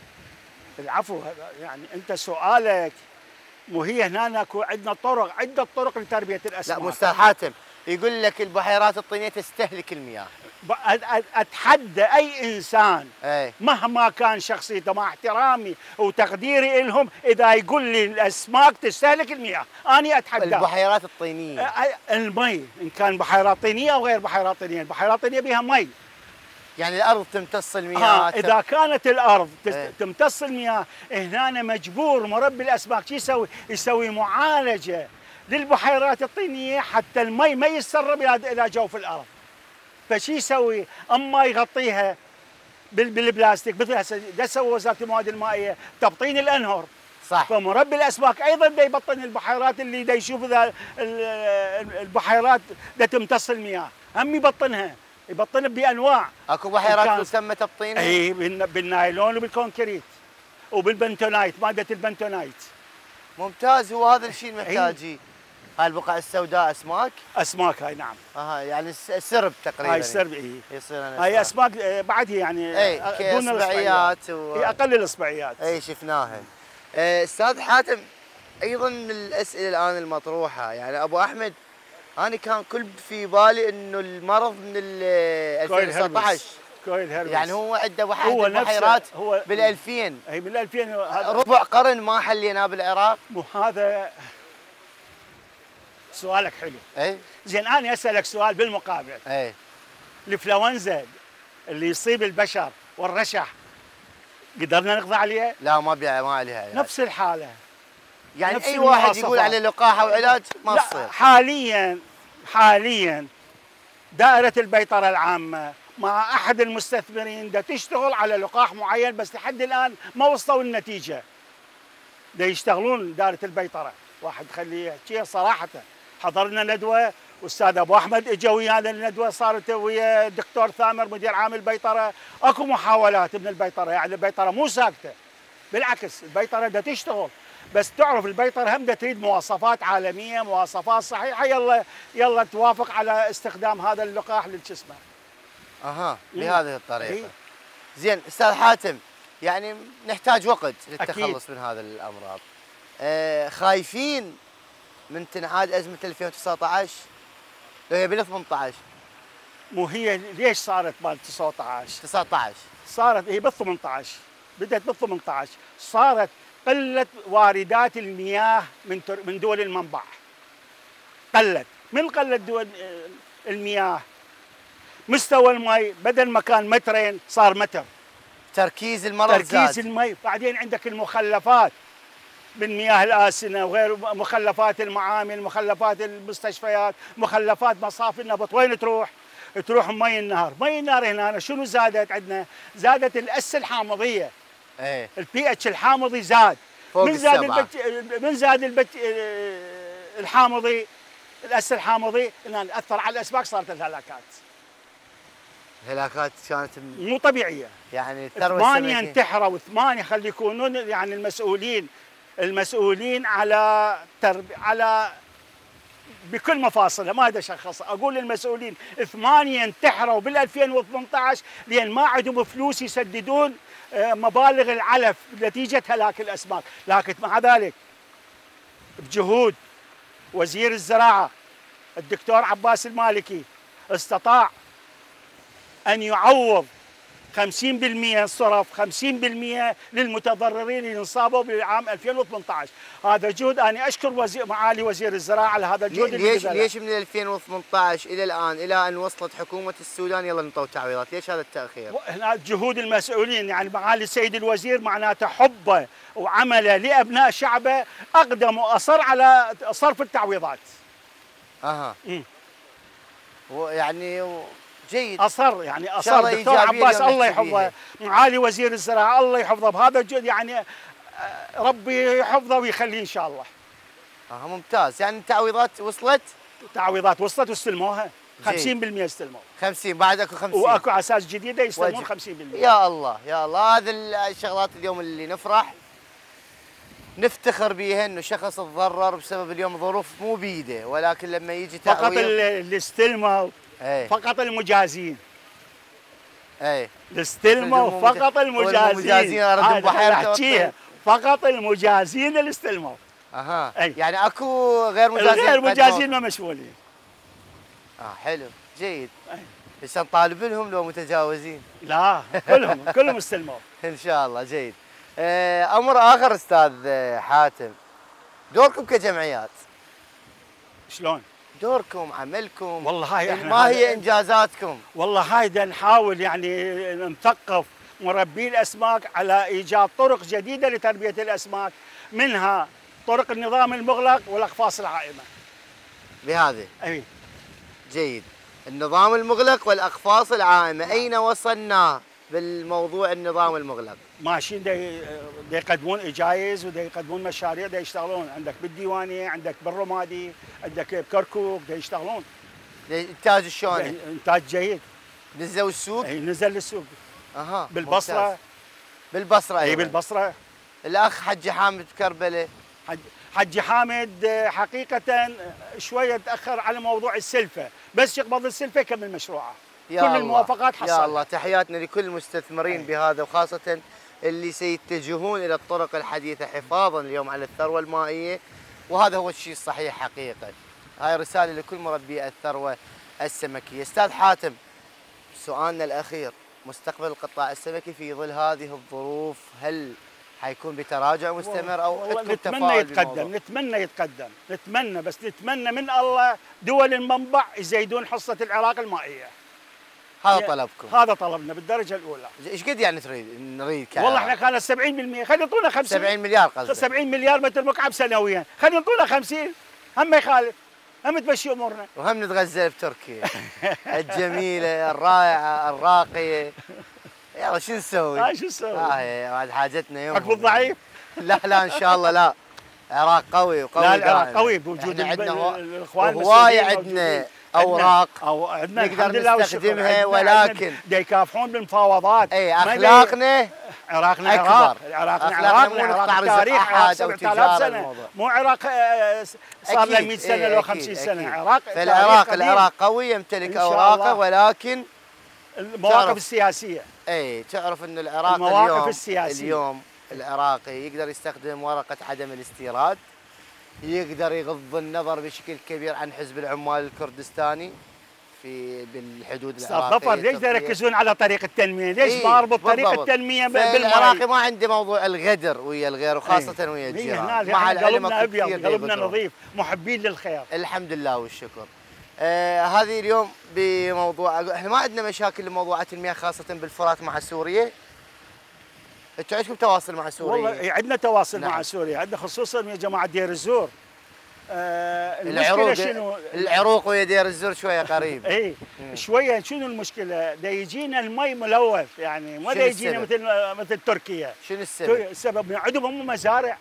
Speaker 3: يعني انت سؤالك مو هي هنا اكو عندنا عده طرق لتربيه الاسماك.
Speaker 1: لا مستر حاتم يقول لك البحيرات الطينيه تستهلك المياه.
Speaker 3: اتحدى اي انسان مهما كان شخصيته مع احترامي وتقديري لهم اذا يقول لي الاسماك تستهلك المياه، اني اتحدى.
Speaker 1: البحيرات الطينيه
Speaker 3: المي ان كان بحيرات طينيه او غير بحيرات طينيه، البحيرات الطينيه بها مي.
Speaker 1: يعني الارض تمتص المياه.
Speaker 3: اذا كانت الارض تمتص المياه، هنا مجبور مربي الاسماك شو يسوي؟ يسوي معالجه للبحيرات الطينيه حتى المي ما يتسرب الى جوف الارض. فشي يسوي؟ اما يغطيها بالبلاستيك مثل هسه سوى وزاره الموارد المائيه تبطين الانهر.
Speaker 1: صح.
Speaker 3: فمربي الاسماك ايضا دا يبطن البحيرات اللي دا يشوف اذا البحيرات دا تمتص المياه، هم يبطنها بانواع.
Speaker 1: اكو بحيرات تسمى تبطين؟
Speaker 3: اي بالنايلون وبالكونكريت وبالبنتونايت، ماده البنتونايت.
Speaker 1: ممتاز. هو هذا الشيء المحتاجي. هاي البقع السوداء اسماك
Speaker 3: هاي نعم.
Speaker 1: يعني السرب تقريبا.
Speaker 3: هاي السرب
Speaker 1: يصير
Speaker 3: هاي اسماك بعد هي يعني دون الاصبعيات هي اقل الاصبعيات.
Speaker 1: شفناها. استاذ حاتم ايضا من الاسئله الان المطروحه، يعني ابو احمد انا كان كل في بالي انه المرض من 2019
Speaker 3: كويل هيربس،
Speaker 1: يعني هو عنده واحد البحيرات بال2000.
Speaker 3: هي من 2000
Speaker 1: ربع قرن ما حليناه بالعراق.
Speaker 3: مو هذا سؤالك حلو. زين انا اسالك سؤال بالمقابل. الانفلونزا اللي يصيب البشر والرشح قدرنا نقضي عليها؟
Speaker 1: لا ما عليها علاج.
Speaker 3: نفس الحاله.
Speaker 1: يعني نفس اي واحد يقول عليه لقاحه وعلاج ما تصير.
Speaker 3: حاليا دائره البيطره العامه مع احد المستثمرين دا تشتغل على لقاح معين، بس لحد الان ما وصلوا النتيجه. دا يشتغلون دائره البيطره. واحد خليه يحكيها صراحه. حضرنا ندوه استاذ ابو احمد اجى ويانا الندوه، صارت ويا الدكتور ثامر مدير عام البيطره. اكو محاولات من البيطره، يعني البيطره مو ساكته، بالعكس البيطره دا تشتغل، بس تعرف البيطره هم دا تريد مواصفات عالميه، مواصفات صحيحه، يلا توافق على استخدام هذا اللقاح للجسمه.
Speaker 1: بهذه الطريقه. زين استاذ حاتم، يعني نحتاج وقت للتخلص من هذه الامراض. خايفين من تنعاد ازمه 2019 لو هي بال 18؟
Speaker 3: مو هي ليش صارت مال
Speaker 1: 19
Speaker 3: صارت هي بال 18، بدات بال 18 صارت قله واردات المياه من دول المنبع. قلت دول المياه، مستوى المي بدل ما كان مترين صار متر.
Speaker 1: تركيز المرض زاد.
Speaker 3: تركيز المي. بعدين عندك المخلفات من مياه الآسنة وغير مخلفات المعامل، مخلفات المستشفيات، مخلفات مصافي النفط، وين تروح؟ تروح مي النهر. مي النهر هنا شنو زادت عندنا؟ زادت الأس الحامضية. البي اتش الحامضي زاد. من زاد الحامضي، الأس الحامضي، أثر على الأسماك، صارت الهلاكات.
Speaker 1: الهلاكات كانت
Speaker 3: مو طبيعيه.
Speaker 1: يعني
Speaker 3: الثروه 8 انتحروا، 8 خلي يكونون يعني المسؤولين على بكل مفاصله، ما ادري اشخص، اقول المسؤولين 8 انتحروا بال 2018 لان ما عندهم فلوس يسددون مبالغ العلف نتيجه هلاك الاسماك، لكن مع ذلك بجهود وزير الزراعه الدكتور عباس المالكي استطاع ان يعوض 50% صرف 50% للمتضررين اللي انصابوا بالعام 2018. هذا جهد انا اشكر معالي وزير الزراعه على هذا الجهد.
Speaker 1: ليش من 2018 الى الان الى ان وصلت حكومه السودان يلا نطوا تعويضات؟ ليش هذا التاخير؟
Speaker 3: هنا جهود المسؤولين، يعني معالي السيد الوزير معناته حبه وعمله لابناء شعبه اقدم واصر على صرف التعويضات.
Speaker 1: يعني جيد،
Speaker 3: اصر دكتور عباس الله يحفظه، معالي وزير الزراعه الله يحفظه بهذا الجهد، يعني ربي يحفظه ويخليه ان شاء الله.
Speaker 1: ممتاز. يعني التعويضات وصلت؟
Speaker 3: التعويضات وصلت واستلموها 50% استلموا.
Speaker 1: 50 بعد اكو 50
Speaker 3: واكو اساس جديده يستلمون 50%.
Speaker 1: يا الله يا الله، هذه الشغلات اليوم اللي نفرح نفتخر بيها انه شخص تضرر بسبب اليوم ظروف مو بيده، ولكن لما يجي تعويض
Speaker 3: فقط اللي استلموا فقط المجازين.
Speaker 1: استلموا
Speaker 3: فقط المجازين فقط المجازين اللي استلموا.
Speaker 1: يعني اكو غير مجازين؟
Speaker 3: غير مجازين ما مشغولين.
Speaker 1: حلو جيد. بس نطالب لهم لو متجاوزين؟
Speaker 3: لا كلهم استلموا.
Speaker 1: ان شاء الله جيد. امر اخر استاذ حاتم، دوركم كجمعيات
Speaker 3: شلون؟
Speaker 1: دوركم، عملكم،
Speaker 3: والله هاي
Speaker 1: ما هي انجازاتكم؟
Speaker 3: والله هاي نحاول يعني نثقف مربي الاسماك على ايجاد طرق جديده لتربيه الاسماك، منها طرق النظام المغلق والاقفاص العائمه.
Speaker 1: بهذه؟ جيد. النظام المغلق والاقفاص العائمه، اين وصلنا بالموضوع النظام المغلق؟
Speaker 3: ماشيين يقدمون اجايز يقدمون مشاريع يشتغلون، عندك بالديوانيه، عندك بالرمادي، عندك بكركوك يشتغلون.
Speaker 1: الانتاج شلون؟
Speaker 3: انتاج جيد.
Speaker 1: نزلوا السوق؟
Speaker 3: نزل للسوق. بالبصره
Speaker 1: ممتاز. بالبصره
Speaker 3: اي بالبصره.
Speaker 1: الاخ حجي حامد بكربله.
Speaker 3: حجي حامد حقيقه شويه تاخر على موضوع السلفه، بس يقبض السلفه يكمل مشروعه. كل الموافقات حصل.
Speaker 1: يا الله، تحياتنا لكل المستثمرين بهذا، وخاصة اللي سيتجهون إلى الطرق الحديثة حفاظا اليوم على الثروة المائية، وهذا هو الشيء الصحيح حقيقة. هاي رسالة لكل مربي الثروة السمكية. أستاذ حاتم، سؤالنا الأخير، مستقبل القطاع السمكي في ظل هذه الظروف هل حيكون بتراجع مستمر أو
Speaker 3: نتمنى يتقدم؟ نتمنى بس نتمنى من الله دول المنبع يزيدون حصة العراق المائية.
Speaker 1: هذا طلبكم؟
Speaker 3: هذا طلبنا بالدرجه الاولى.
Speaker 1: ايش قد يعني نريد
Speaker 3: والله احنا كانت 70%، خلينا نعطونا 50.
Speaker 1: 70 مليار قصدك؟
Speaker 3: 70 مليار متر مكعب سنويا، خلينا نعطونا 50، هم ما يخالف، هم تمشي امورنا.
Speaker 1: وهم نتغزل بتركيا الجميله الرائعه الراقيه. يلا شو نسوي؟
Speaker 3: شو نسوي؟
Speaker 1: بعد حاجتنا يوم.
Speaker 3: عقب الضعيف؟
Speaker 1: لا ان شاء الله لا. العراق قوي وقوي.
Speaker 3: لا العراق قوي بوجود الاخوان
Speaker 1: هواي عندنا اوراق
Speaker 3: او عندنا
Speaker 1: نقدر نستخدمها، ولكن
Speaker 3: يكافحون بالمفاوضات.
Speaker 1: اخلاقنا
Speaker 3: عراقنا
Speaker 1: اكبر.
Speaker 3: عراقنا تاريخ 7000 سنه، مو عراق صار له 100 سنه لو 50 سنه.
Speaker 1: العراق قوي يمتلك اوراقه، ولكن
Speaker 3: المواقف السياسيه.
Speaker 1: تعرف ان العراق اليوم العراقي يقدر يستخدم ورقه عدم الاستيراد، يقدر يغض النظر بشكل كبير عن حزب العمال الكردستاني بالحدود العراقيه.
Speaker 3: ظفر ليش يركزون على طريق التنميه؟ ليش ما اربط طريق التنميه بالماء؟
Speaker 1: العراقي ما عنده موضوع الغدر ويا الغير، وخاصه ويا الجيران.
Speaker 3: مع قلبنا ابيض، قلبنا نظيف، محبين للخير.
Speaker 1: الحمد لله والشكر. هذه اليوم بموضوع، احنا ما عندنا مشاكل لموضوعات المياه خاصه بالفرات مع سوريا. انتوا عندكم تواصل مع سوريا؟
Speaker 3: والله عندنا تواصل مع سوريا، عندنا خصوصا يا جماعه دير الزور.
Speaker 1: العروق ويا دير الزور شويه قريب.
Speaker 3: شويه. شنو المشكله؟ دا يجينا المي ملوث، يعني ما دا يجينا مثل تركيا.
Speaker 1: شنو السبب؟
Speaker 3: السبب عندهم هم مزارع.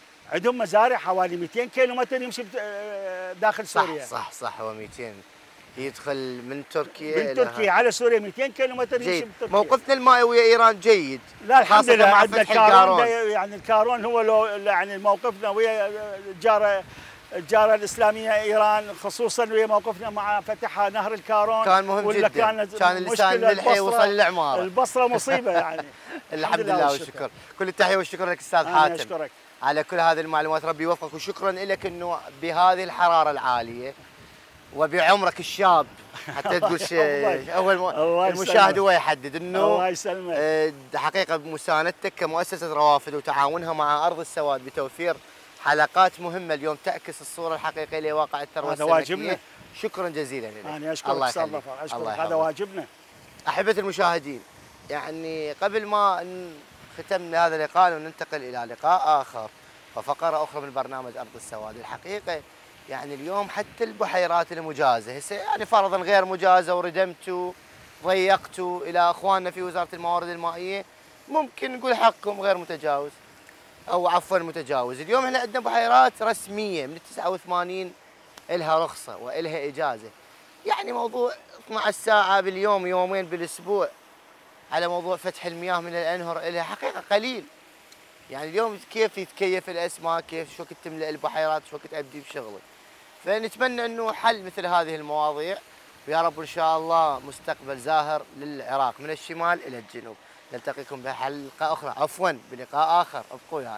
Speaker 3: عندهم مزارع حوالي 200 كيلو متر يمشي داخل سوريا.
Speaker 1: صح هو 200. يدخل من تركيا
Speaker 3: من تركيا على سوريا 200 كيلومتر يمشي من تركيا.
Speaker 1: موقفنا المائي ويا ايران جيد.
Speaker 3: لا الحمد لله، عندنا الكارون، يعني الكارون هو يعني موقفنا ويا الجاره الاسلاميه ايران، خصوصا ويا موقفنا مع فتحها نهر الكارون
Speaker 1: كان مهم جدا. كان اللسان ملحي وصل للعماره.
Speaker 3: البصره مصيبه يعني.
Speaker 1: الحمد لله والشكر. كل التحيه والشكر لك استاذ حاتم.
Speaker 3: أشكرك
Speaker 1: على كل هذه المعلومات، ربي يوفقك، وشكرا لك انه بهذه الحراره العاليه وبعمرك الشاب حتى تقول المشاهد هو يحدد انه
Speaker 3: الله يسلمك.
Speaker 1: حقيقه بمساندتك كمؤسسه روافد وتعاونها مع ارض السواد بتوفير حلقات مهمه اليوم تعكس الصوره الحقيقيه لواقع الثروه السمكيه.
Speaker 3: هذا واجبنا.
Speaker 1: شكرا جزيلا لك.
Speaker 3: انا اشكرك استاذ ظفر، اشكرك، هذا واجبنا.
Speaker 1: احبتي المشاهدين، يعني قبل ما ختم هذا اللقاء وننتقل الى لقاء اخر وفقره اخرى من برنامج ارض السواد، الحقيقه يعني اليوم حتى البحيرات المجازه هسه يعني فرضا غير مجازه وردمتوا ضيقتوا الى اخواننا في وزاره الموارد المائيه، ممكن نقول حقهم غير متجاوز او عفوا متجاوز. اليوم احنا عندنا بحيرات رسميه من 89 الها رخصه والها اجازه، يعني موضوع 12 ساعه باليوم يومين بالاسبوع على موضوع فتح المياه من الانهر الها حقيقه قليل. يعني اليوم كيف يتكيف الاسماك، كيف شو وقت تملأ البحيرات، شو وقت ابدي بشغلك. فنتمنى انه حل مثل هذه المواضيع، ويا رب ان شاء الله مستقبل زاهر للعراق من الشمال الى الجنوب. نلتقيكم بحلقه اخرى، عفوا بلقاء اخر، ابقوا ويانا.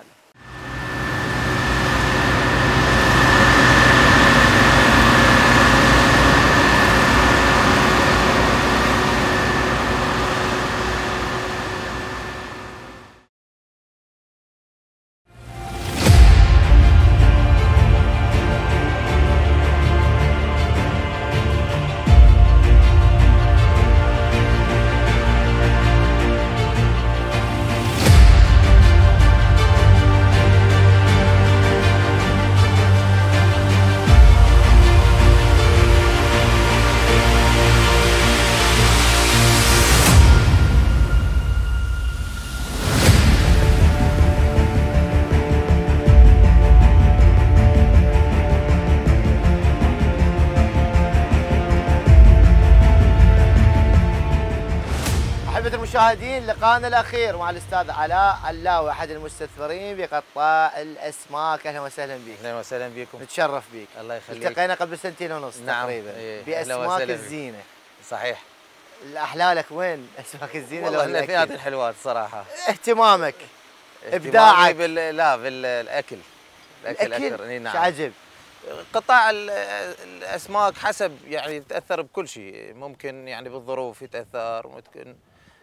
Speaker 1: المشاهدين، لقاءنا الاخير مع الاستاذ علاء علاوي احد المستثمرين بقطاع الاسماك. اهلا وسهلا بك.
Speaker 4: اهلا وسهلا بكم.
Speaker 1: نتشرف بك.
Speaker 4: الله يخليك.
Speaker 1: التقينا قبل 2 سنين ونص
Speaker 4: نعم.
Speaker 1: تقريبا.
Speaker 4: باسماك
Speaker 1: الزينه.
Speaker 4: صحيح.
Speaker 1: الاحلالك وين اسماك الزينه؟
Speaker 4: والله الاثنينات الحلوات صراحه.
Speaker 1: اهتمامك ابداعك
Speaker 4: لا بالاكل.
Speaker 1: الاكل
Speaker 4: اي نعم.
Speaker 1: عجب.
Speaker 4: قطاع الاسماك حسب يعني يتاثر بكل شيء، ممكن يعني بالظروف يتاثر، ممكن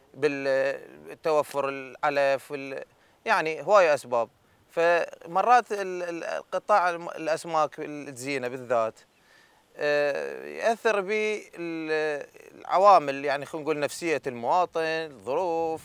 Speaker 4: بالتوفر العلف، يعني هوايه اسباب. فمرات قطاع الاسماك الزينه بالذات ياثر بالعوامل، يعني خلينا نقول نفسيه المواطن، الظروف،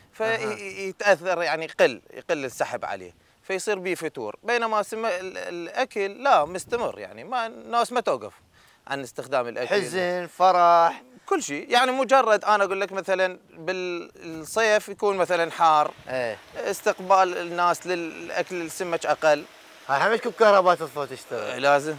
Speaker 4: فيتاثر يعني يقل السحب عليه، فيصير به فتور. بينما الاكل لا مستمر، يعني ما الناس ما توقف عن استخدام الاكل،
Speaker 1: حزن، فرح،
Speaker 4: كل شيء. يعني مجرد انا اقول لك مثلا بالصيف يكون مثلا حار، استقبال الناس للاكل السمك اقل.
Speaker 1: هاي حملتكم كهرباء تطفى تشتغل؟
Speaker 4: لازم.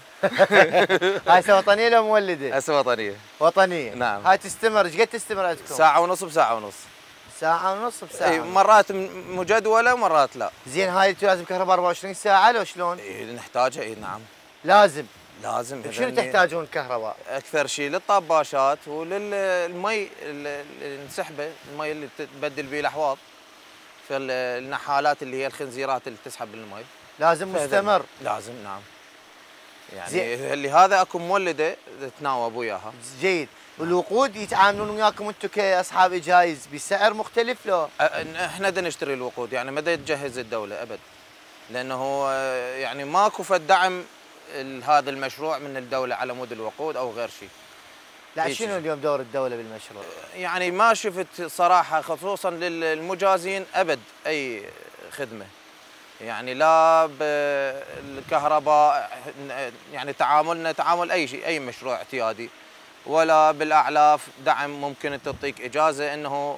Speaker 1: هاي وطنيه لو مولده؟
Speaker 4: هسه وطنيه.
Speaker 1: وطنيه.
Speaker 4: نعم.
Speaker 1: هاي تستمر ايش قد تستمر عندكم؟
Speaker 4: ساعة ونص بساعة ونص.
Speaker 1: ساعة ونص بساعة.
Speaker 4: اي مرات مجدولة ومرات لا.
Speaker 1: زين هاي لازم كهرباء 24 ساعة لو شلون؟
Speaker 4: اي نحتاجها. اي نعم.
Speaker 1: لازم.
Speaker 4: شنو
Speaker 1: تحتاجون كهرباء؟
Speaker 4: اكثر شيء للطباشات وللمي اللي نسحبه، المي اللي تبدل به الاحواض في النحالات اللي هي الخنزيرات اللي تسحب المي.
Speaker 1: لازم مستمر.
Speaker 4: لازم نعم. يعني اللي هذا اكو مولده تناوب وياها.
Speaker 1: جيد. والوقود يتعاملون وياكم انتم كاصحاب جايز بسعر مختلف لو؟
Speaker 4: احنا بدنا نشتري الوقود، يعني ما تجهز الدوله ابد، لانه يعني ماكو فد دعم هذا المشروع من الدوله على مود الوقود او غير شيء.
Speaker 1: لا شنو اليوم دور الدوله بالمشروع؟
Speaker 4: يعني ما شفت صراحه خصوصا للمجازين ابد اي خدمه، يعني لا بالكهرباء، يعني تعاملنا تعامل اي شيء، اي مشروع اعتيادي، ولا بالاعلاف دعم. ممكن تعطيك اجازه انه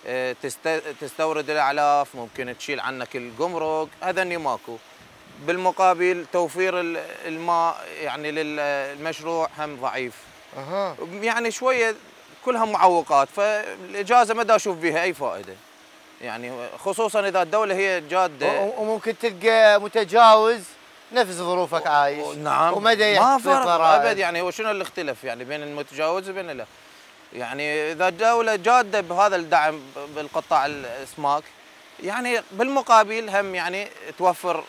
Speaker 4: تستورد الاعلاف، ممكن تشيل عنك الجمرك، هذا ماكو. بالمقابل توفير الماء يعني للمشروع هم ضعيف. يعني شويه كلها معوقات، فالاجازه ما دا اشوف بها اي فائده، يعني خصوصا اذا الدوله هي جاده.
Speaker 1: وممكن تلقى متجاوز نفس ظروفك عايش.
Speaker 4: نعم،
Speaker 1: ومدى
Speaker 4: ما فرق ابد. يعني هو شنو اللي اختلف يعني بين المتجاوز وبين لا؟ يعني اذا الدوله جاده بهذا الدعم بالقطاع الاسماك، يعني بالمقابل هم يعني توفر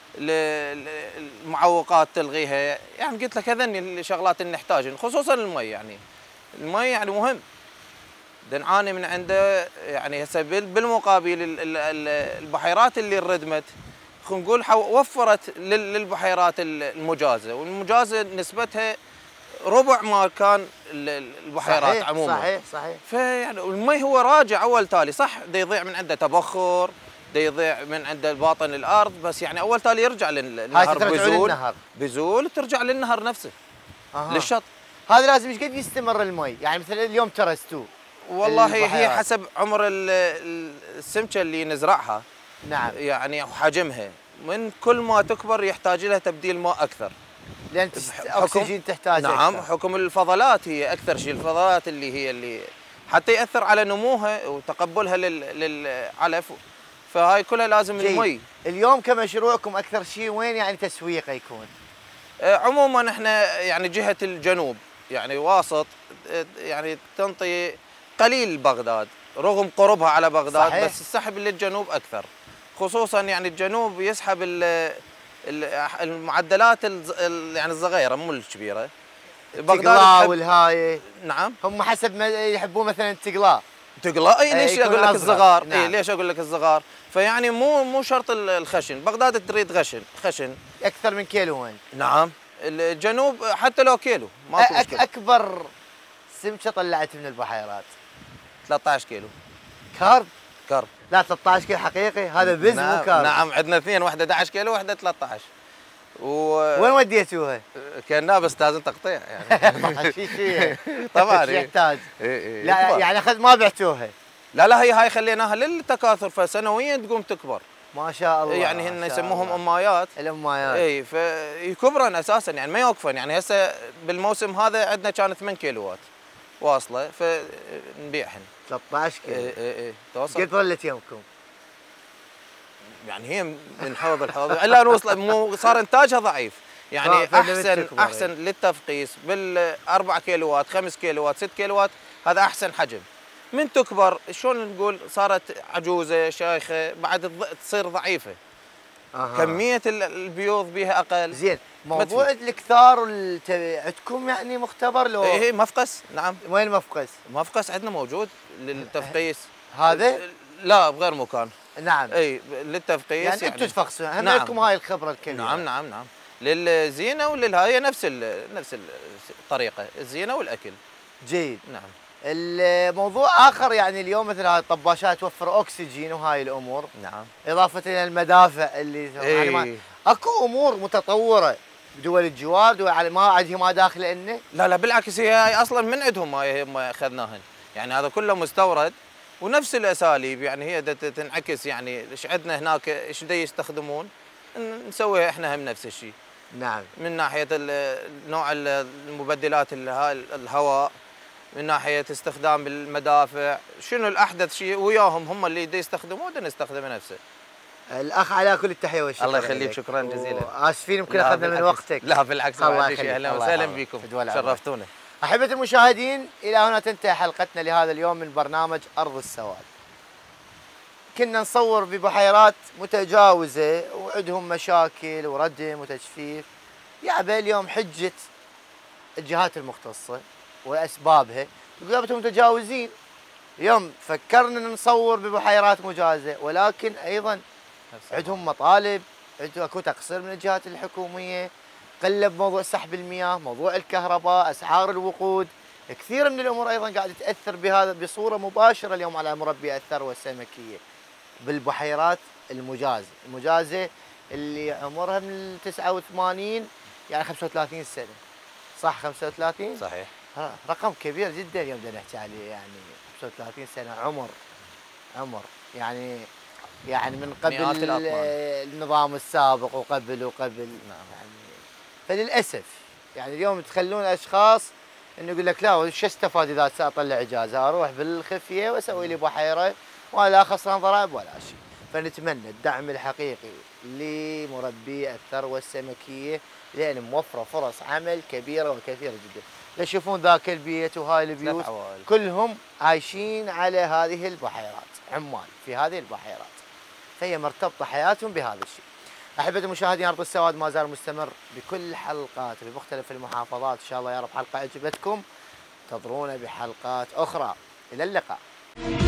Speaker 4: المعوقات تلغيها. يعني قلت لك هذني الشغلات اللي نحتاجها، خصوصا المي. يعني المي يعني مهم، نعاني من عنده. يعني هسه بالمقابل البحيرات اللي انردمت خلينا نقول وفرت للبحيرات المجازه، والمجازه نسبتها ربع ما كان البحيرات. صحيح عموما.
Speaker 1: صحيح.
Speaker 4: فيعني المي هو راجع اول تالي، صح دا يضيع من عنده تبخر، دا يضيع من عنده باطن الارض، بس يعني اول تالي يرجع للنهر. بيزول ترجع للنهر نفسه. للشط.
Speaker 1: هذا لازم ايش قد يستمر المي؟ يعني مثلا اليوم ترستوه.
Speaker 4: والله هي حسب عمر السمكه اللي نزرعها.
Speaker 1: نعم.
Speaker 4: يعني وحجمها، من كل ما تكبر يحتاج لها تبديل ماء اكثر،
Speaker 1: لان اكسجين تحتاج.
Speaker 4: نعم
Speaker 1: أكثر.
Speaker 4: حكم الفضلات هي اكثر شيء، الفضلات اللي حتى ياثر على نموها وتقبلها للعلف، فهاي كلها لازم المي.
Speaker 1: اليوم كمشروعكم اكثر شيء وين يعني تسويقه يكون؟
Speaker 4: عموما احنا يعني جهه الجنوب، يعني واسط، يعني تنطي قليل بغداد رغم قربها على بغداد. صحيح. بس السحب للجنوب اكثر، خصوصا يعني الجنوب يسحب المعدلات يعني الصغيره مو الكبيره.
Speaker 1: بغداد والهاي.
Speaker 4: نعم.
Speaker 1: هم حسب ما يحبون مثلا تقلاء.
Speaker 4: اي ليش اقول لك الصغار؟ نعم. اي ليش اقول لك الصغار؟ فيعني مو شرط الخشن، بغداد تريد خشن
Speaker 1: اكثر من كيلو وين؟
Speaker 4: نعم. الجنوب حتى لو كيلو ماكو مشكله.
Speaker 1: اكبر سمكه طلعت من البحيرات
Speaker 4: 13 كيلو
Speaker 1: كارب.
Speaker 4: لا
Speaker 1: 13 كيلو حقيقي، هذا بز مو كارب.
Speaker 4: نعم عندنا اثنين، واحده 11 كيلو واحده 13.
Speaker 1: وين وديتوها؟
Speaker 4: كنا بس لازم تقطيع يعني.
Speaker 1: شيء
Speaker 4: طبعا
Speaker 1: يحتاج. لا يعني ما بعتوها؟
Speaker 4: لا هاي خليناها للتكاثر، فسنويا تقوم تكبر.
Speaker 1: ما شاء الله.
Speaker 4: يعني هن يسموهم امايات.
Speaker 1: الامايات.
Speaker 4: اي فيكبرن اساسا، يعني ما يوقفن. يعني هسه بالموسم هذا عندنا كان 8 كيلوات واصله، فنبيعهن
Speaker 1: 13 كيلو.
Speaker 4: اي توصل.
Speaker 1: قد ظلت يومكم؟
Speaker 4: يعني هي من حوض الحوض الا نوصل، صار انتاجها ضعيف. يعني احسن للتفقيس بال4 كيلوات 5 كيلوات 6 كيلوات، هذا احسن حجم. من تكبر شلون نقول صارت عجوزه شايخه بعد تصير ضعيفه. كميه البيوض بها اقل.
Speaker 1: زين، موضوع الاكثار عندكم يعني مختبر لو؟
Speaker 4: ايه مفقس. نعم.
Speaker 1: وين مفقس؟
Speaker 4: مفقس عندنا موجود للتفقيس.
Speaker 1: هذا؟
Speaker 4: لا بغير مكان.
Speaker 1: نعم.
Speaker 4: اي للتفقيس. يعني
Speaker 1: انتم تفقسون، هم لكم هاي الخبره الكبيره.
Speaker 4: نعم. للزينه وللهاي نفس الطريقه، الزينه والاكل.
Speaker 1: جيد.
Speaker 4: نعم.
Speaker 1: الموضوع اخر، يعني اليوم مثل هاي الطباشات توفر اكسجين وهاي الامور.
Speaker 4: نعم.
Speaker 1: اضافه الى المدافع اللي يعني اكو امور متطوره بدول الجوار، دول ما عندهم ما داخله لنا.
Speaker 4: لا بالعكس، هي اصلا من عندهم هم اخذناهن. يعني هذا كله مستورد ونفس الاساليب، يعني هي تنعكس. يعني ايش عندنا هناك ايش يستخدمون نسويها احنا هم نفس الشيء.
Speaker 1: نعم.
Speaker 4: من ناحيه نوع المبدلات الهواء، من ناحيه استخدام المدافع، شنو الاحدث شيء وياهم هم اللي يستخدموه نستخدمه نفسه.
Speaker 1: الاخ علاء كل التحيه والشكر.
Speaker 4: الله يخليك، شكرا جزيلا.
Speaker 1: اسفين يمكن اخذنا من وقتك.
Speaker 4: لا بالعكس، الله يخليك. اهلا وسهلا بكم، شرفتونا.
Speaker 1: احبه المشاهدين، الى هنا تنتهي حلقتنا لهذا اليوم من برنامج ارض السواد. كنا نصور ببحيرات متجاوزه وعندهم مشاكل وردم وتجفيف. يعبى اليوم حجه الجهات المختصه واسبابها، يقولوا متجاوزين. اليوم فكرنا نصور ببحيرات مجازه، ولكن ايضا عندهم مطالب، عندهم اكو تقصير من الجهات الحكوميه، قلب موضوع سحب المياه، موضوع الكهرباء، اسعار الوقود، كثير من الامور ايضا قاعده تاثر بهذا بصوره مباشره اليوم على مربي الثروه السمكيه بالبحيرات المجازه اللي عمرها من 89 يعني 35 سنه. صح 35؟
Speaker 4: صحيح.
Speaker 1: رقم كبير جدا اليوم بدنا نحكي عليه، يعني 35 سنه عمر يعني من قبل النظام السابق وقبل. نعم. يعني فللاسف يعني اليوم تخلون اشخاص انه يقول لك لا وش استفاد اذا اطلع اجازه؟ اروح بالخفيه واسوي لي بحيره ولا خسران ضرائب ولا شيء. فنتمنى الدعم الحقيقي لمربي الثروه السمكيه لان موفره فرص عمل كبيره وكثيره جدا. تشوفون ذاك البيت وهاي البيوت كلهم عايشين على هذه البحيرات، عمال في هذه البحيرات، فهي مرتبطه حياتهم بهذا الشيء. احبتي المشاهدين، ارض السواد ما زال مستمر بكل حلقات بمختلف المحافظات، ان شاء الله يا رب حلقه عجبتكم، انتظرونا بحلقات اخرى، الى اللقاء.